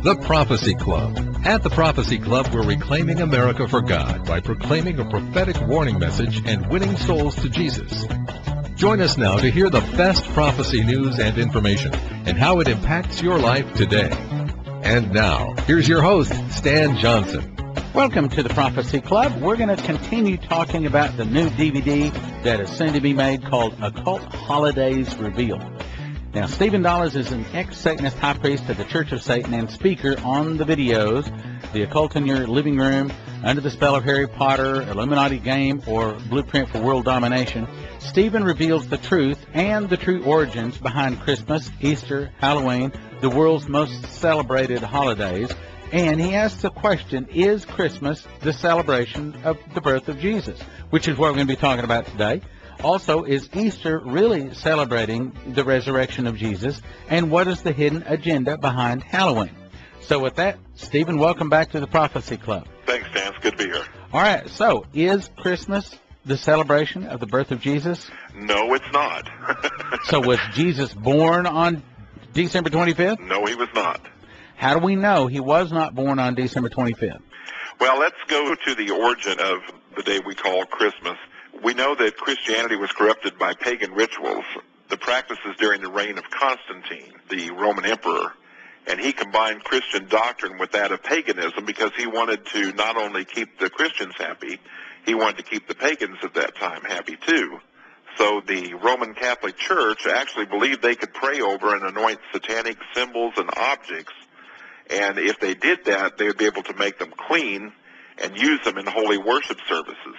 The Prophecy Club. At the Prophecy Club, we're reclaiming America for God by proclaiming a prophetic warning message and winning souls to Jesus. Join us now to hear the best prophecy news and information and how it impacts your life today. And now, here's your host, Stan Johnson. Welcome to the Prophecy Club. We're going to continue talking about the new DVD that is soon to be made called Occult Holidays Revealed. Now, Stephen Dollars is an ex-Satanist high priest of the Church of Satan and speaker on the videos, The Occult in Your Living Room, Under the Spell of Harry Potter, Illuminati Game, or Blueprint for World Domination. Stephen reveals the truth and the true origins behind Christmas, Easter, Halloween, the world's most celebrated holidays. And he asks the question, is Christmas the celebration of the birth of Jesus? Which is what we're going to be talking about today. Also, is Easter really celebrating the resurrection of Jesus? And what is the hidden agenda behind Halloween? So with that, Stephen, welcome back to the Prophecy Club. Thanks, Dan. It's good to be here. All right, so is Christmas the celebration of the birth of Jesus? No, it's not. So was Jesus born on December 25th? No, he was not. How do we know he was not born on December 25th? Well, let's go to the origin of the day we call Christmas. We know that Christianity was corrupted by pagan rituals, the practices during the reign of Constantine, the Roman emperor, and he combined Christian doctrine with that of paganism because he wanted to not only keep the Christians happy, he wanted to keep the pagans at that time happy too. So the Roman Catholic Church actually believed they could pray over and anoint satanic symbols and objects, and if they did that, they would be able to make them clean and use them in holy worship services.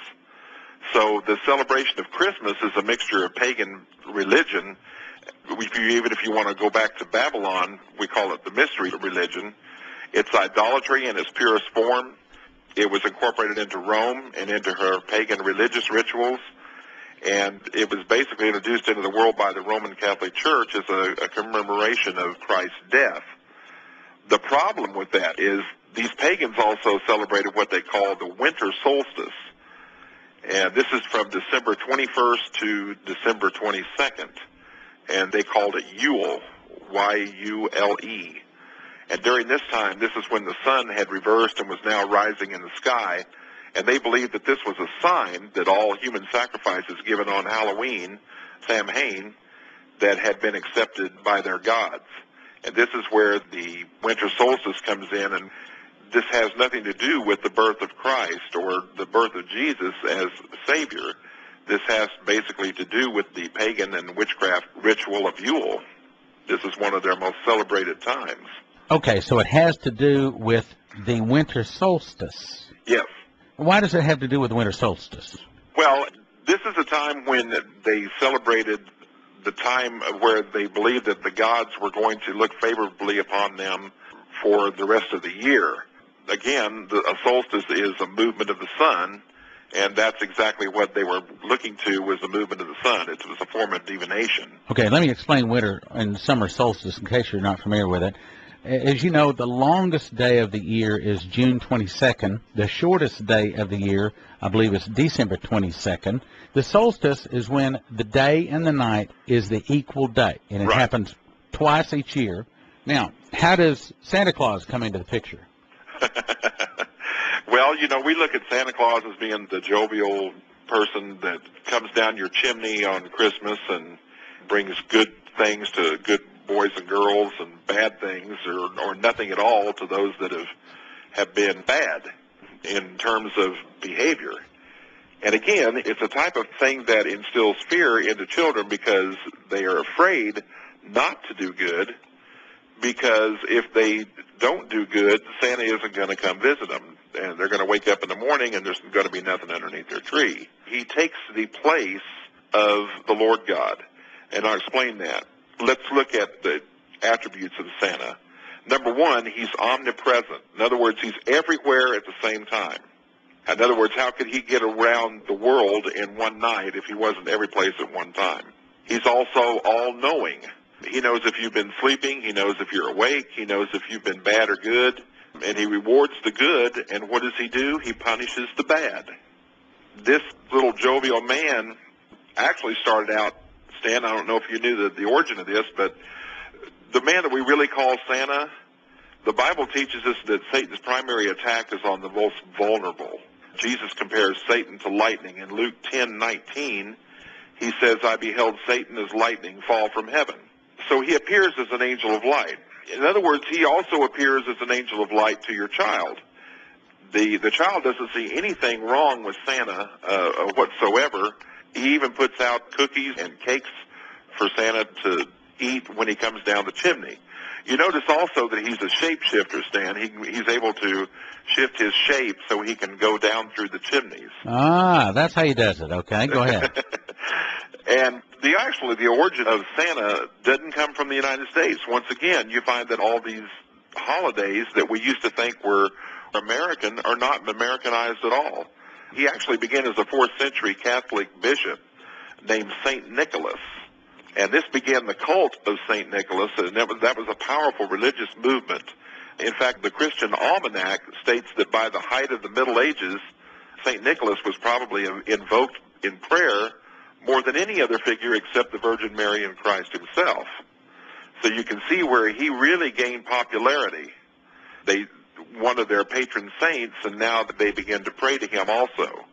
So the celebration of Christmas is a mixture of pagan religion. Even if you want to go back to Babylon, we call it the mystery religion. It's idolatry in its purest form. It was incorporated into Rome and into her pagan religious rituals. And it was basically introduced into the world by the Roman Catholic Church as a commemoration of Christ's death. The problem with that is these pagans also celebrated what they call the winter solstice. And this is from December 21st to December 22nd. And they called it Yule, Y-U-L-E. And during this time, this is when the sun had reversed and was now rising in the sky. And they believed that this was a sign that all human sacrifices given on Halloween, Samhain, that had been accepted by their gods. And this is where the winter solstice comes in, and this has nothing to do with the birth of Christ or the birth of Jesus as Savior. This has basically to do with the pagan and witchcraft ritual of Yule. This is one of their most celebrated times. Okay, so it has to do with the winter solstice. Yes. Why does it have to do with the winter solstice? Well, this is a time when they celebrated the time where they believed that the gods were going to look favorably upon them for the rest of the year. Again, a solstice is a movement of the sun, and that's exactly what they were looking to, was the movement of the sun. It was a form of divination. Okay, let me explain winter and summer solstice in case you're not familiar with it. As you know, the longest day of the year is June 22nd. The shortest day of the year, I believe, is December 22nd. The solstice is when the day and the night is the equal day, and it happens twice each year. Now, how does Santa Claus come into the picture? Well, you know, we look at Santa Claus as being the jovial person that comes down your chimney on Christmas and brings good things to good boys and girls and bad things or nothing at all to those that have been bad in terms of behavior. And again, it's a type of thing that instills fear into children because they are afraid not to do good, because if they don't do good, Santa isn't going to come visit them. And they're going to wake up in the morning and there's going to be nothing underneath their tree. He takes the place of the Lord God. And I'll explain that. Let's look at the attributes of Santa. Number one, he's omnipresent. In other words, he's everywhere at the same time. In other words, how could he get around the world in one night if he wasn't every place at one time? He's also all-knowing. He knows if you've been sleeping. He knows if you're awake. He knows if you've been bad or good. And he rewards the good, and what does he do? He punishes the bad. This little jovial man actually started out, Stan, I don't know if you knew the origin of this, but the man that we really call Santa The Bible teaches us that Satan's primary attack is on the most vulnerable. Jesus compares Satan to lightning. In Luke 10:19, he says, I beheld Satan as lightning fall from heaven. So he appears as an angel of light. In other words, he also appears as an angel of light to your child. The child doesn't see anything wrong with Santa whatsoever. He even puts out cookies and cakes for Santa to eat when he comes down the chimney. You notice also that he's a shapeshifter, Stan. He's able to shift his shape so he can go down through the chimneys. Ah, that's how he does it. Okay, go ahead. And the origin of Santa didn't come from the United States. Once again, you find that all these holidays that we used to think were American are not Americanized at all. He actually began as a 4th century Catholic bishop named St. Nicholas. And this began the cult of St. Nicholas, and that was a powerful religious movement. In fact, the Christian Almanac states that by the height of the Middle Ages, St. Nicholas was probably invoked in prayer more than any other figure except the Virgin Mary and Christ himself. So you can see where he really gained popularity. They wanted their patron saints, and now they begin to pray to him also.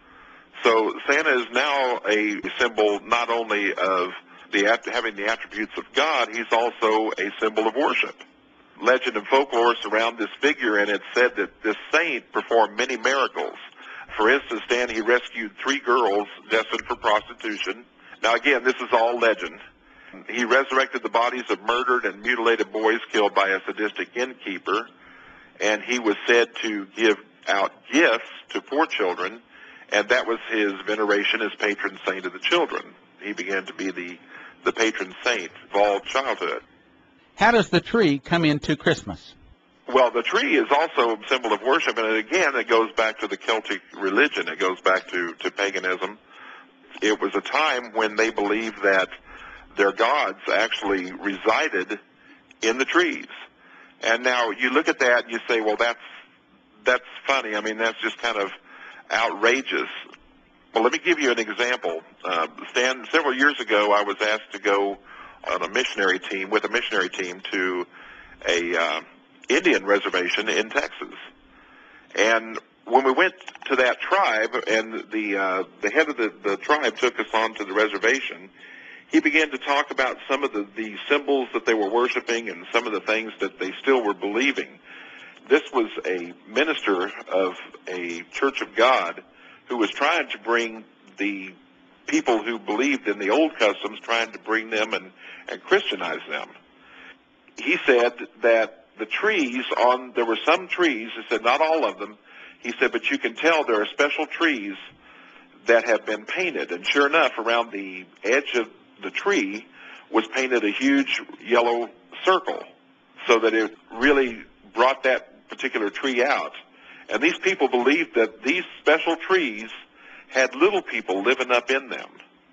So Santa is now a symbol not only of having the attributes of God, he's also a symbol of worship. Legend and folklore surround this figure, and it's said that this saint performed many miracles. For instance, Dan, he rescued 3 girls destined for prostitution. Now again, this is all legend. He resurrected the bodies of murdered and mutilated boys killed by a sadistic innkeeper, and he was said to give out gifts to poor children, and that was his veneration as patron saint of the children. He began to be the patron saint of all childhood. How does the tree come into Christmas? Well, the tree is also a symbol of worship, and again, it goes back to the Celtic religion. It goes back to paganism. It was a time when they believed that their gods actually resided in the trees. And now you look at that and you say, well, that's funny. I mean, that's just kind of outrageous. Well, let me give you an example. Stan, several years ago, I was asked to go on a missionary team to a Indian reservation in Texas. And when we went to that tribe, and the head of the tribe took us on to the reservation, he began to talk about some of the symbols that they were worshiping and some of the things that they still were believing. This was a minister of a Church of God who was trying to bring the people who believed in the old customs, trying to bring them and Christianize them. He said that the trees there were some trees, he said not all of them, he said, but you can tell there are special trees that have been painted. And sure enough, around the edge of the tree was painted a huge yellow circle so that it really brought that particular tree out. And these people believed that these special trees had little people living up in them,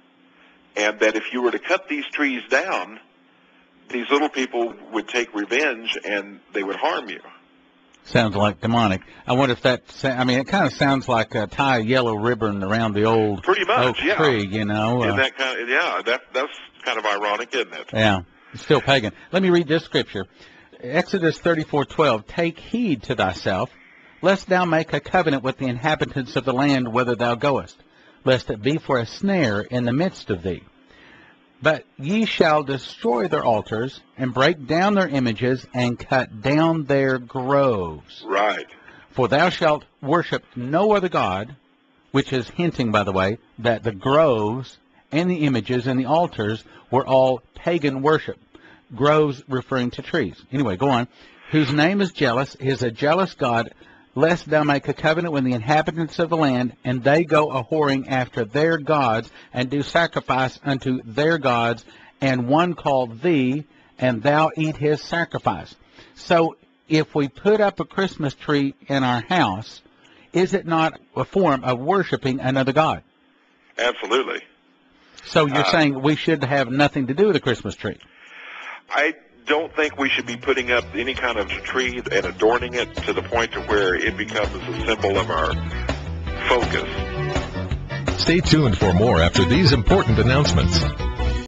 and that if you were to cut these trees down, these little people would take revenge and they would harm you. Sounds like demonic. I wonder if it kind of sounds like tie a yellow ribbon around the old pretty much, oak tree, you know. Isn't that kind of, that's kind of ironic, isn't it? Yeah, it's still pagan. Let me read this scripture. Exodus 34:12, take heed to thyself, lest thou make a covenant with the inhabitants of the land whither thou goest, lest it be for a snare in the midst of thee. But ye shall destroy their altars, and break down their images, and cut down their groves. Right. For thou shalt worship no other god, which is hinting, by the way, that the groves and the images and the altars were all pagan worship. Groves referring to trees. Anyway, go on. Whose name is jealous, is a jealous God, lest thou make a covenant with the inhabitants of the land, and they go a-whoring after their gods, and do sacrifice unto their gods, and one called thee, and thou eat his sacrifice. So, if we put up a Christmas tree in our house, is it not a form of worshiping another god? Absolutely. So you're saying we should have nothing to do with a Christmas tree? I don't think we should be putting up any kind of tree and adorning it to the point to where it becomes a symbol of our focus. Stay tuned for more after these important announcements.